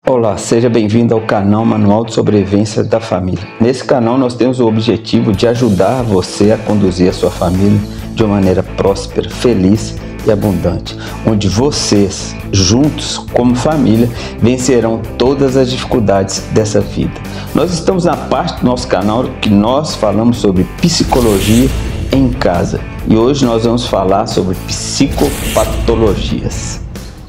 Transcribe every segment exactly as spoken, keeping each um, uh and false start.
Olá, seja bem-vindo ao canal Manual de Sobrevivência da Família. Nesse canal nós temos o objetivo de ajudar você a conduzir a sua família de uma maneira próspera, feliz e abundante, onde vocês, juntos como família, vencerão todas as dificuldades dessa vida. Nós estamos na parte do nosso canal que nós falamos sobre psicologia em casa e hoje nós vamos falar sobre psicopatologias.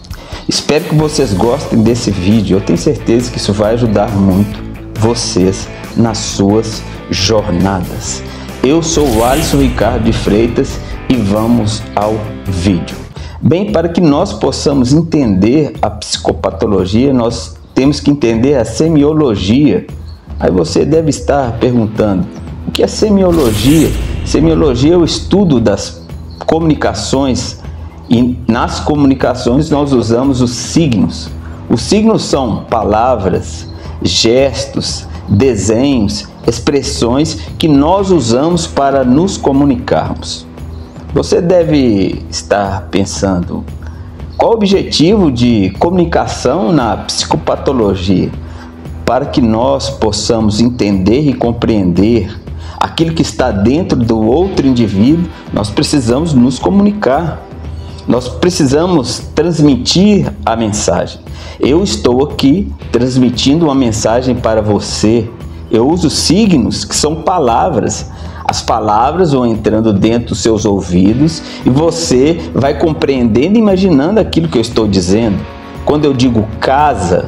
Espero que vocês gostem desse vídeo, eu tenho certeza que isso vai ajudar muito vocês nas suas jornadas. Eu sou o Alisson Ricardo de Freitas e vamos ao vídeo. Bem, para que nós possamos entender a psicopatologia, nós temos que entender a semiologia. Aí você deve estar perguntando, o que é semiologia? Semiologia é o estudo das comunicações. E nas comunicações nós usamos os signos. Os signos são palavras, gestos, desenhos, expressões que nós usamos para nos comunicarmos. Você deve estar pensando, qual o objetivo de comunicação na psicopatologia? Para que nós possamos entender e compreender aquilo que está dentro do outro indivíduo, nós precisamos nos comunicar. Nós precisamos transmitir a mensagem. Eu estou aqui transmitindo uma mensagem para você. Eu uso signos que são palavras. As palavras vão entrando dentro dos seus ouvidos e você vai compreendendo e imaginando aquilo que eu estou dizendo. Quando eu digo casa,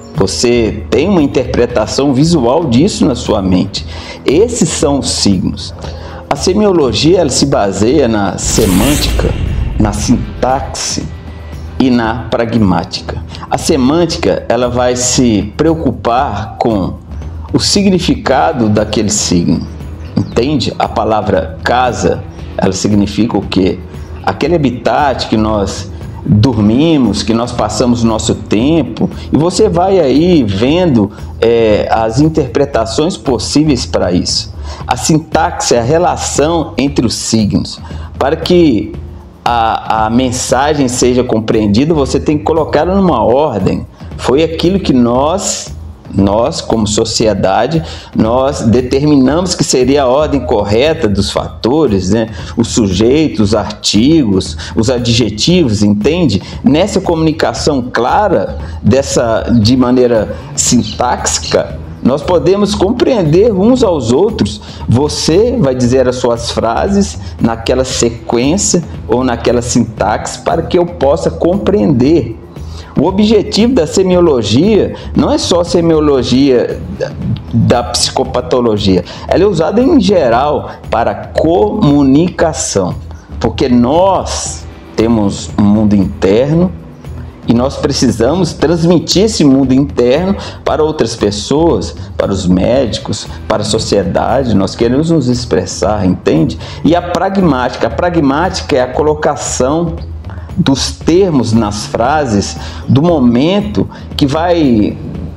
você tem uma interpretação visual disso na sua mente. Esses são os signos. A semiologia ela se baseia na semântica, na sintaxe e na pragmática. A semântica ela vai se preocupar com o significado daquele signo. Entende? A palavra casa, ela significa o quê? Aquele habitat que nós dormimos, que nós passamos nosso tempo, e você vai aí vendo é, as interpretações possíveis para isso. A sintaxe é a relação entre os signos. Para que A, a mensagem seja compreendida, você tem que colocá-la numa ordem. Foi aquilo que nós, nós como sociedade, nós determinamos que seria a ordem correta dos fatores, né? Os sujeitos, os artigos, os adjetivos, entende? Nessa comunicação clara, dessa, de maneira sintáxica, nós podemos compreender uns aos outros. Você vai dizer as suas frases naquela sequência ou naquela sintaxe para que eu possa compreender. O objetivo da semiologia não é só a semiologia da psicopatologia. Ela é usada em geral para comunicação, porque nós temos um mundo interno e nós precisamos transmitir esse mundo interno para outras pessoas, para os médicos, para a sociedade. Nós queremos nos expressar, entende? E a pragmática. A pragmática é a colocação dos termos nas frases do momento que vai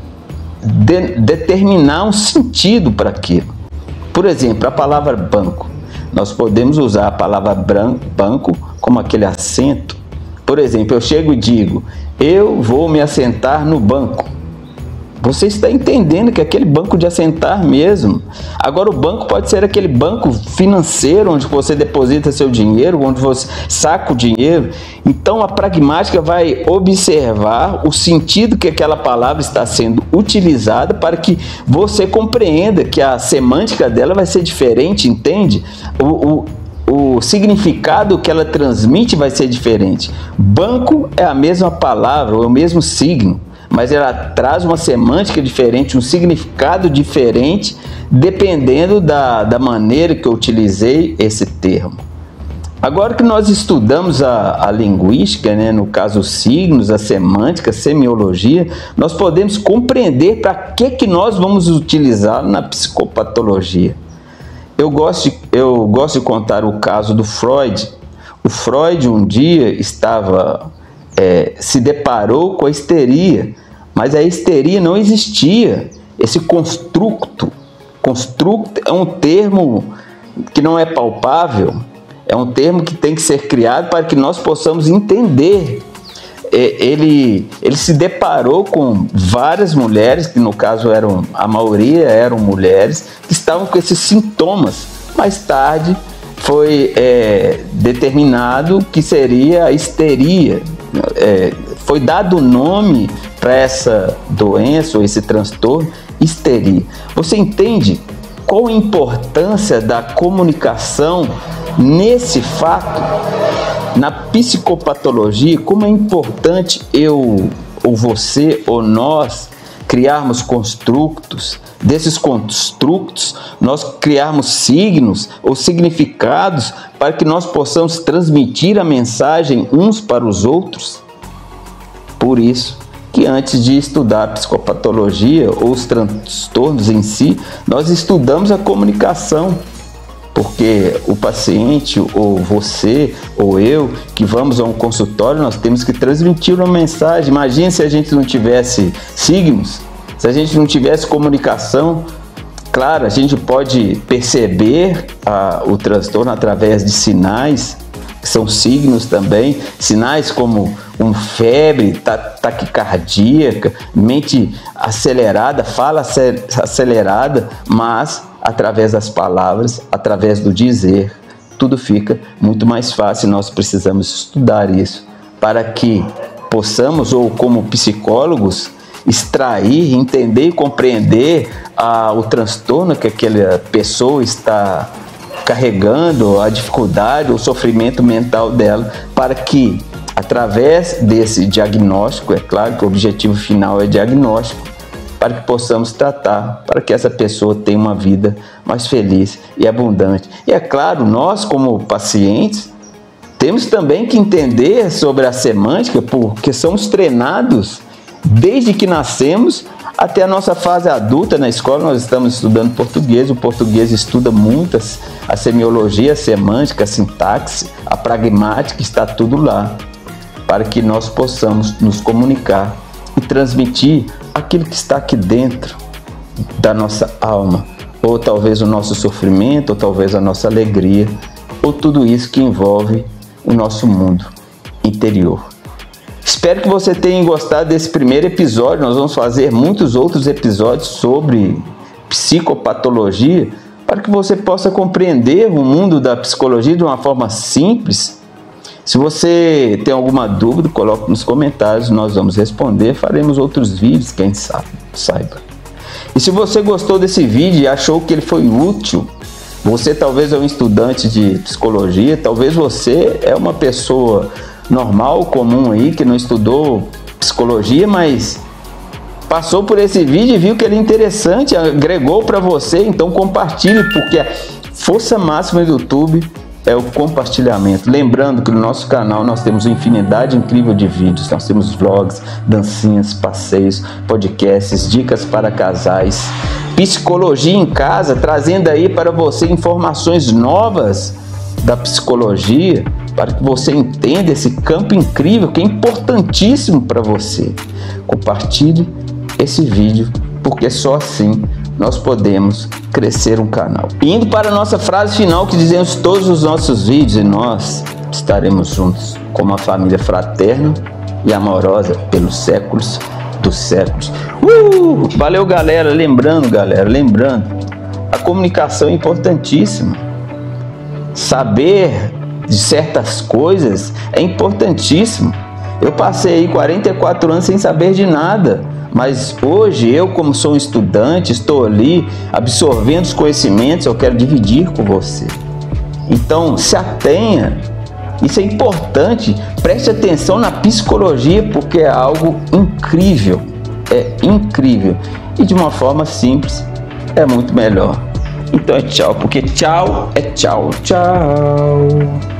de- determinar um sentido para aquilo. Por exemplo, a palavra banco. Nós podemos usar a palavra banco como aquele assento. Por exemplo, eu chego e digo, eu vou me assentar no banco. Você está entendendo que é aquele banco de assentar mesmo. Agora o banco pode ser aquele banco financeiro, onde você deposita seu dinheiro, onde você saca o dinheiro. Então a pragmática vai observar o sentido que aquela palavra está sendo utilizada para que você compreenda que a semântica dela vai ser diferente, entende? O... o O significado que ela transmite vai ser diferente. Banco é a mesma palavra, é o mesmo signo, mas ela traz uma semântica diferente, um significado diferente, dependendo da, da maneira que eu utilizei esse termo. Agora que nós estudamos a, a linguística, né, no caso os signos, a semântica, a semiologia, nós podemos compreender para que, que nós vamos utilizar na psicopatologia. Eu gosto, de, eu gosto de contar o caso do Freud. O Freud um dia estava, é, se deparou com a histeria, mas a histeria não existia. Esse construto, construto é um termo que não é palpável, é um termo que tem que ser criado para que nós possamos entender ele, ele se deparou com várias mulheres, que no caso eram, a maioria eram mulheres, que estavam com esses sintomas. Mais tarde foi é, determinado que seria a histeria. É, foi dado o nome para essa doença ou esse transtorno, histeria. Você entende qual a importância da comunicação nesse fato? Na psicopatologia, como é importante eu, ou você, ou nós criarmos construtos, desses construtos nós criarmos signos ou significados para que nós possamos transmitir a mensagem uns para os outros. Por isso que antes de estudar a psicopatologia ou os transtornos em si, nós estudamos a comunicação. Porque o paciente, ou você, ou eu, que vamos a um consultório, nós temos que transmitir uma mensagem. Imagine se a gente não tivesse signos, se a gente não tivesse comunicação. Claro, a gente pode perceber a, o transtorno através de sinais, que são signos também, sinais como um febre, taquicardíaca, mente acelerada, fala acelerada, mas através das palavras, através do dizer, tudo fica muito mais fácil. Nós precisamos estudar isso para que possamos, ou como psicólogos, extrair, entender e compreender ah, o transtorno que aquela pessoa está carregando, a dificuldade, o sofrimento mental dela, para que, através desse diagnóstico, é claro que o objetivo final é diagnóstico, para que possamos tratar, para que essa pessoa tenha uma vida mais feliz e abundante. E é claro, nós como pacientes, temos também que entender sobre a semântica, porque somos treinados desde que nascemos até a nossa fase adulta. Na escola nós estamos estudando português, o português estuda muitas, a semiologia, a semântica, a sintaxe, a pragmática, está tudo lá, para que nós possamos nos comunicar e transmitir aquilo que está aqui dentro da nossa alma, ou talvez o nosso sofrimento, ou talvez a nossa alegria, ou tudo isso que envolve o nosso mundo interior. Espero que você tenha gostado desse primeiro episódio. Nós vamos fazer muitos outros episódios sobre psicopatologia, para que você possa compreender o mundo da psicologia de uma forma simples. Se você tem alguma dúvida, coloque nos comentários, nós vamos responder, faremos outros vídeos, quem sabe, saiba. E se você gostou desse vídeo e achou que ele foi útil, você talvez é um estudante de psicologia, talvez você é uma pessoa normal, comum aí, que não estudou psicologia, mas passou por esse vídeo e viu que ele é interessante, agregou para você, então compartilhe, porque a força máxima do YouTube é o compartilhamento. Lembrando que no nosso canal nós temos uma infinidade incrível de vídeos. Nós temos vlogs, dancinhas, passeios, podcasts, dicas para casais, psicologia em casa, trazendo aí para você informações novas da psicologia, para que você entenda esse campo incrível que é importantíssimo para você. Compartilhe esse vídeo, porque só assim nós podemos crescer um canal. Indo para a nossa frase final, que dizemos todos os nossos vídeos, e nós estaremos juntos como uma família fraterna e amorosa pelos séculos dos séculos. Uh! Valeu, galera. Lembrando, galera, lembrando, a comunicação é importantíssima. Saber de certas coisas é importantíssimo. Eu passei aí quarenta e quatro anos sem saber de nada, mas hoje eu, como sou um estudante, estou ali absorvendo os conhecimentos, eu quero dividir com você. Então se atenha, isso é importante, preste atenção na psicologia, porque é algo incrível, é incrível, e de uma forma simples é muito melhor. Então é tchau, porque tchau é tchau, tchau.